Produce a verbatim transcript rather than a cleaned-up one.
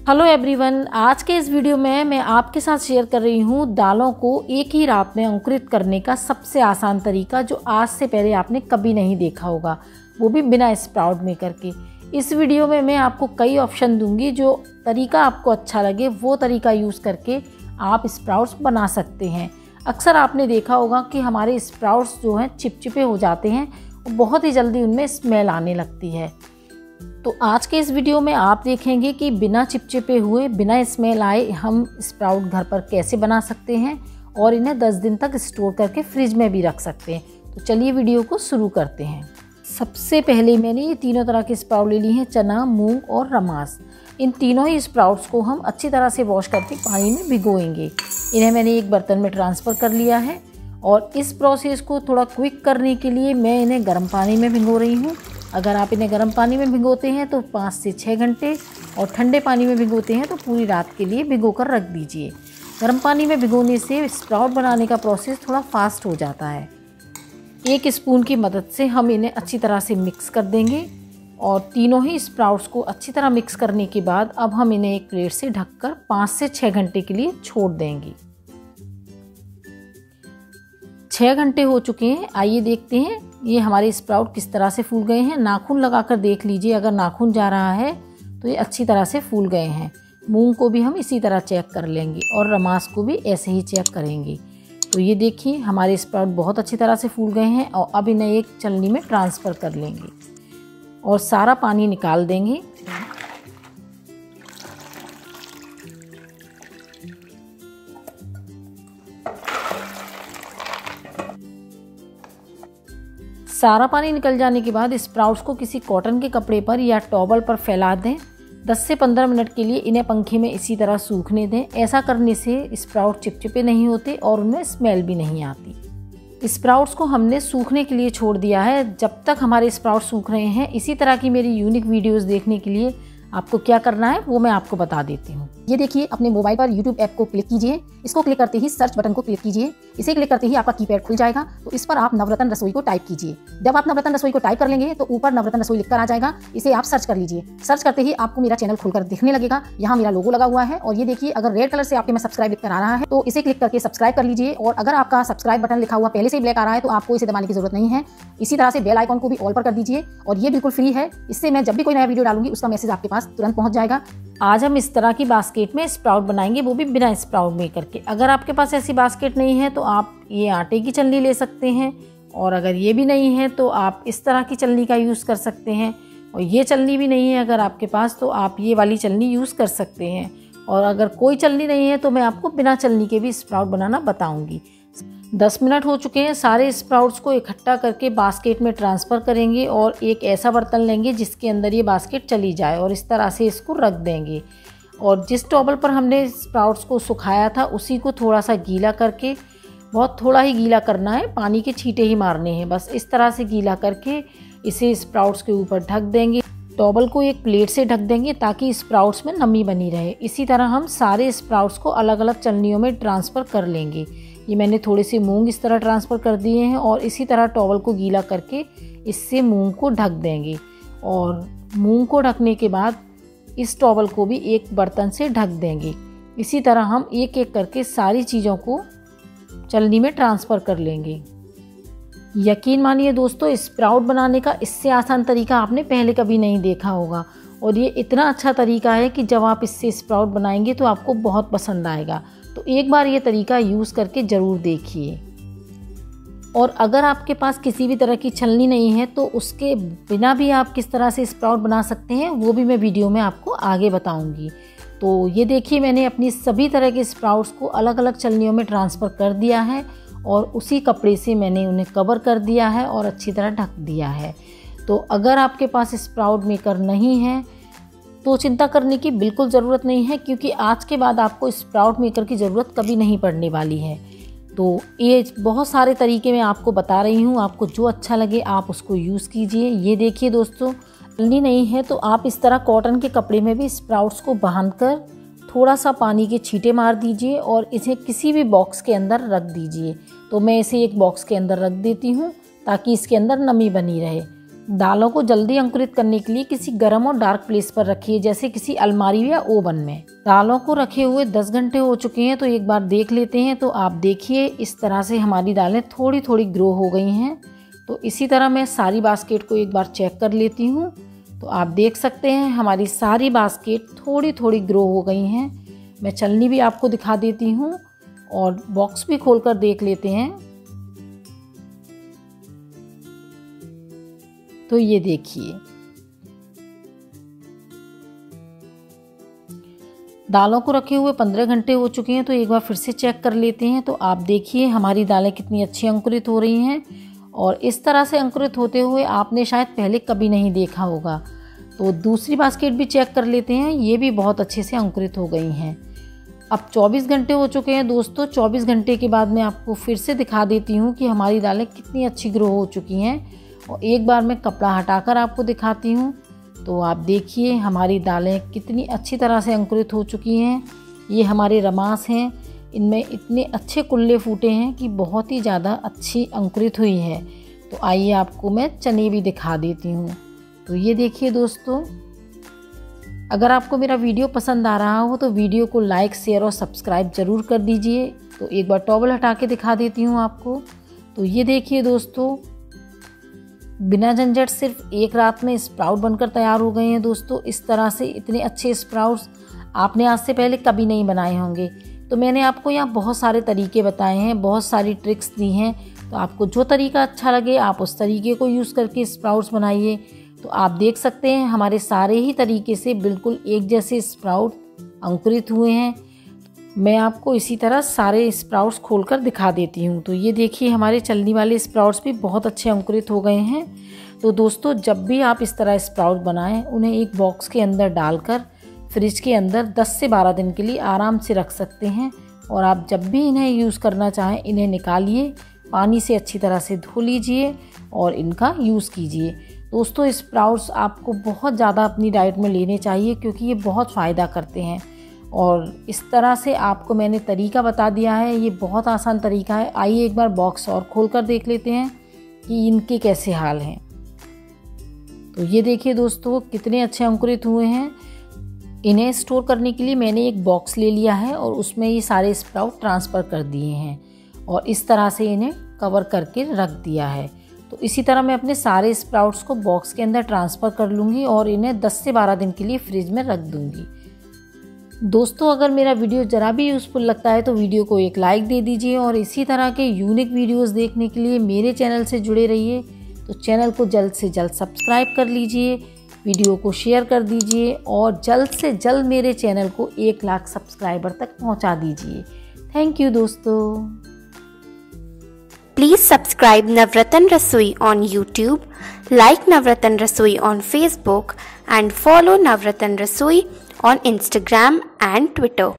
Hello everyone, आज के इस वीडियो में मैं आपके साथ शेयर कर रही हूँ दालों को एक ही रात में अंकुरित करने का सबसे आसान तरीका, जो आज से पहले आपने कभी नहीं देखा होगा, वो भी बिना स्प्राउट मेकर के। इस वीडियो में मैं आपको कई ऑप्शन दूंगी, जो तरीका आपको अच्छा लगे वो तरीका यूज़ करके आप स्प्राउट्स बना सकते हैं। अक्सर आपने देखा होगा कि हमारे स्प्राउट्स जो हैं चिपचिपे हो जाते हैं, बहुत ही जल्दी उनमें स्मेल आने लगती है। तो आज के इस वीडियो में आप देखेंगे कि बिना चिपचिपे हुए, बिना स्मेल आए हम स्प्राउट घर पर कैसे बना सकते हैं और इन्हें दस दिन तक स्टोर करके फ्रिज में भी रख सकते हैं। तो चलिए वीडियो को शुरू करते हैं। सबसे पहले मैंने ये तीनों तरह के स्प्राउट ले लिए हैं, चना, मूंग और रमास। इन तीनों ही स्प्राउट्स को हम अच्छी तरह से वॉश करके पानी में भिगोएंगे। इन्हें मैंने एक बर्तन में ट्रांसफ़र कर लिया है और इस प्रोसेस को थोड़ा क्विक करने के लिए मैं इन्हें गर्म पानी में भिगो रही हूँ। अगर आप इन्हें गर्म पानी में भिगोते हैं तो पाँच से छः घंटे और ठंडे पानी में भिगोते हैं तो पूरी रात के लिए भिगो कर रख दीजिए। गर्म पानी में भिगोने से स्प्राउट बनाने का प्रोसेस थोड़ा फास्ट हो जाता है। एक स्पून की मदद से हम इन्हें अच्छी तरह से मिक्स कर देंगे और तीनों ही स्प्राउट्स को अच्छी तरह मिक्स करने के बाद अब हम इन्हें एक प्लेट से ढककर पाँच से छः घंटे के लिए छोड़ देंगे। छः घंटे हो चुके हैं, आइए देखते हैं ये हमारे स्प्राउट किस तरह से फूल गए हैं। नाखून लगाकर देख लीजिए, अगर नाखून जा रहा है तो ये अच्छी तरह से फूल गए हैं। मूंग को भी हम इसी तरह चेक कर लेंगे और रमास को भी ऐसे ही चेक करेंगे। तो ये देखिए हमारे स्प्राउट बहुत अच्छी तरह से फूल गए हैं और अब इन्हें एक छलनी में ट्रांसफ़र कर लेंगे और सारा पानी निकाल देंगे। सारा पानी निकल जाने के बाद स्प्राउट्स को किसी कॉटन के कपड़े पर या टॉवल पर फैला दें। दस से पंद्रह मिनट के लिए इन्हें पंखे में इसी तरह सूखने दें। ऐसा करने से स्प्राउट चिपचिपे नहीं होते और उनमें स्मेल भी नहीं आती। स्प्राउट्स को हमने सूखने के लिए छोड़ दिया है। जब तक हमारे स्प्राउट सूख रहे हैं, इसी तरह की मेरी यूनिक वीडियोस देखने के लिए आपको क्या करना है वो मैं आपको बता देती हूँ। ये देखिए, अपने मोबाइल पर यूट्यूब ऐप को क्लिक कीजिए। इसको क्लिक करते ही सर्च बटन को क्लिक कीजिए। इसे क्लिक करते ही आपका कीपैड खुल जाएगा। तो इस पर आप नवरत्न रसोई को टाइप कीजिए। जब आप नवरत्न रसोई को टाइप कर लेंगे तो ऊपर नवरत्न रसोई लिखकर आ जाएगा। इसे आप सर्च कर लीजिए। सर्च करते ही आपको मेरा चैनल खुलकर दिखने लगेगा। यहाँ मेरा लोगो लगा हुआ है और ये देखिए, अगर रेड कलर से आपके में सब्सक्राइब लिखकर आ रहा है तो इसे क्लिक करके सब्सक्राइब कर लीजिए। और अगर आपका सब्सक्राइब बटन लिखा हुआ पहले से ब्लैक आ रहा है तो आपको इसे दबाने की जरूरत नहीं है। इसी तरह से बेल आइकॉन को भी ऑल पर कर दीजिए और ये बिल्कुल फ्री है। इससे मैं जब भी कोई नया वीडियो डालूंगी उसका मैसेज आपके पास तुरंत पहुंच जाएगा। आज हम इस तरह की बास्केट में स्प्राउट बनाएंगे, वो भी बिना स्प्राउट मेकर के। अगर आपके पास ऐसी बास्केट नहीं है तो आप ये आटे की छलनी ले सकते हैं और अगर ये भी नहीं है तो आप इस तरह की छलनी का यूज़ कर सकते हैं। और ये छलनी भी नहीं है अगर आपके पास तो आप ये वाली छलनी यूज़ कर सकते हैं। और अगर कोई छलनी नहीं है तो मैं आपको बिना छलनी के भी स्प्राउट बनाना बताऊँगी। दस मिनट हो चुके हैं। सारे स्प्राउट्स को इकट्ठा करके बास्केट में ट्रांसफ़र करेंगे और एक ऐसा बर्तन लेंगे जिसके अंदर ये बास्केट चली जाए और इस तरह से इसको रख देंगे। और जिस टॉवल पर हमने स्प्राउट्स को सुखाया था उसी को थोड़ा सा गीला करके, बहुत थोड़ा ही गीला करना है, पानी के छींटे ही मारने हैं बस, इस तरह से गीला करके इसे स्प्राउट्स के ऊपर ढक देंगे। टॉवल को एक प्लेट से ढक देंगे ताकि स्प्राउट्स में नमी बनी रहे। इसी तरह हम सारे स्प्राउट्स को अलग अलग छलनियों में ट्रांसफ़र कर लेंगे। ये मैंने थोड़े से मूंग इस तरह ट्रांसफ़र कर दिए हैं और इसी तरह टॉवल को गीला करके इससे मूंग को ढक देंगे। और मूंग को ढकने के बाद इस टॉवल को भी एक बर्तन से ढक देंगे। इसी तरह हम एक एक करके सारी चीज़ों को छलनी में ट्रांसफ़र कर लेंगे। यकीन मानिए दोस्तों, स्प्राउट बनाने का इससे आसान तरीका आपने पहले कभी नहीं देखा होगा और ये इतना अच्छा तरीका है कि जब आप इससे स्प्राउट बनाएंगे तो आपको बहुत पसंद आएगा। तो एक बार ये तरीका यूज़ करके ज़रूर देखिए। और अगर आपके पास किसी भी तरह की छलनी नहीं है तो उसके बिना भी आप किस तरह से स्प्राउट बना सकते हैं वो भी मैं वीडियो में आपको आगे बताऊंगी। तो ये देखिए, मैंने अपनी सभी तरह के स्प्राउट्स को अलग अलग छलनियों में ट्रांसफ़र कर दिया है और उसी कपड़े से मैंने उन्हें कवर कर दिया है और अच्छी तरह ढक दिया है। तो अगर आपके पास स्प्राउट मेकर नहीं है तो चिंता करने की बिल्कुल ज़रूरत नहीं है, क्योंकि आज के बाद आपको स्प्राउट मेकर की ज़रूरत कभी नहीं पड़ने वाली है। तो ये बहुत सारे तरीके मैं आपको बता रही हूँ, आपको जो अच्छा लगे आप उसको यूज़ कीजिए। ये देखिए दोस्तों, छलनी नहीं है तो आप इस तरह कॉटन के कपड़े में भी स्प्राउट्स को बांधकर थोड़ा सा पानी के छींटे मार दीजिए और इसे किसी भी बॉक्स के अंदर रख दीजिए। तो मैं इसे एक बॉक्स के अंदर रख देती हूँ ताकि इसके अंदर नमी बनी रहे। दालों को जल्दी अंकुरित करने के लिए किसी गर्म और डार्क प्लेस पर रखिए, जैसे किसी अलमारी या ओवन में। दालों को रखे हुए दस घंटे हो चुके हैं, तो एक बार देख लेते हैं। तो आप देखिए इस तरह से हमारी दालें थोड़ी थोड़ी ग्रो हो गई हैं। तो इसी तरह मैं सारी बास्केट को एक बार चेक कर लेती हूँ। तो आप देख सकते हैं हमारी सारी बास्केट थोड़ी थोड़ी ग्रो हो गई हैं। मैं चलनी भी आपको दिखा देती हूँ और बॉक्स भी खोलकर देख लेते हैं। तो ये देखिए दालों को रखे हुए पंद्रह घंटे हो चुके हैं। तो एक बार फिर से चेक कर लेते हैं। तो आप देखिए हमारी दालें कितनी अच्छी अंकुरित हो रही हैं और इस तरह से अंकुरित होते हुए आपने शायद पहले कभी नहीं देखा होगा। तो दूसरी बास्केट भी चेक कर लेते हैं। ये भी बहुत अच्छे से अंकुरित हो गई हैं। अब चौबीस घंटे हो चुके हैं दोस्तों। चौबीस घंटे के बाद मैं आपको फिर से दिखा देती हूँ कि हमारी दालें कितनी अच्छी ग्रो हो चुकी हैं। और एक बार मैं कपड़ा हटाकर आपको दिखाती हूँ। तो आप देखिए हमारी दालें कितनी अच्छी तरह से अंकुरित हो चुकी हैं। ये हमारे रमास हैं, इनमें इतने अच्छे कुल्ले फूटे हैं कि बहुत ही ज़्यादा अच्छी अंकुरित हुई है। तो आइए आपको मैं चने भी दिखा देती हूँ। तो ये देखिए दोस्तों, अगर आपको मेरा वीडियो पसंद आ रहा हो तो वीडियो को लाइक, शेयर और सब्सक्राइब ज़रूर कर दीजिए। तो एक बार टॉवल हटा के दिखा देती हूँ आपको। तो ये देखिए दोस्तों, बिना झंझट सिर्फ एक रात में स्प्राउट बनकर तैयार हो गए हैं दोस्तों। इस तरह से इतने अच्छे स्प्राउट्स आपने आज से पहले कभी नहीं बनाए होंगे। तो मैंने आपको यहाँ बहुत सारे तरीके बताए हैं, बहुत सारी ट्रिक्स दी हैं। तो आपको जो तरीका अच्छा लगे आप उस तरीके को यूज़ करके स्प्राउट्स बनाइए। तो आप देख सकते हैं हमारे सारे ही तरीके से बिल्कुल एक जैसे स्प्राउट अंकुरित हुए हैं। मैं आपको इसी तरह सारे स्प्राउट्स खोलकर दिखा देती हूँ। तो ये देखिए हमारे चलनी वाले स्प्राउट्स भी बहुत अच्छे अंकुरित हो गए हैं। तो दोस्तों, जब भी आप इस तरह स्प्राउट बनाएं, उन्हें एक बॉक्स के अंदर डालकर फ्रिज के अंदर दस से बारह दिन के लिए आराम से रख सकते हैं। और आप जब भी इन्हें यूज़ करना चाहें, इन्हें निकालिए, पानी से अच्छी तरह से धो लीजिए और इनका यूज़ कीजिए। दोस्तों, स्प्राउट्स आपको बहुत ज़्यादा अपनी डाइट में लेने चाहिए क्योंकि ये बहुत फ़ायदा करते हैं। और इस तरह से आपको मैंने तरीका बता दिया है, ये बहुत आसान तरीका है। आइए एक बार बॉक्स और खोलकर देख लेते हैं कि इनके कैसे हाल हैं। तो ये देखिए दोस्तों, कितने अच्छे अंकुरित हुए हैं। इन्हें स्टोर करने के लिए मैंने एक बॉक्स ले लिया है और उसमें ये सारे स्प्राउट ट्रांसफ़र कर दिए हैं और इस तरह से इन्हें कवर करके रख दिया है। तो इसी तरह मैं अपने सारे स्प्राउट्स को बॉक्स के अंदर ट्रांसफ़र कर लूँगी और इन्हें दस से बारह दिन के लिए फ्रिज में रख दूँगी। दोस्तों, अगर मेरा वीडियो ज़रा भी यूज़फुल लगता है तो वीडियो को एक लाइक दे दीजिए और इसी तरह के यूनिक वीडियोस देखने के लिए मेरे चैनल से जुड़े रहिए। तो चैनल को जल्द से जल्द सब्सक्राइब कर लीजिए, वीडियो को शेयर कर दीजिए और जल्द से जल्द मेरे चैनल को एक लाख सब्सक्राइबर तक पहुंचा दीजिए। थैंक यू दोस्तों। Please subscribe Navratan Rasoi on YouTube, like Navratan Rasoi on Facebook and follow Navratan Rasoi on Instagram and Twitter.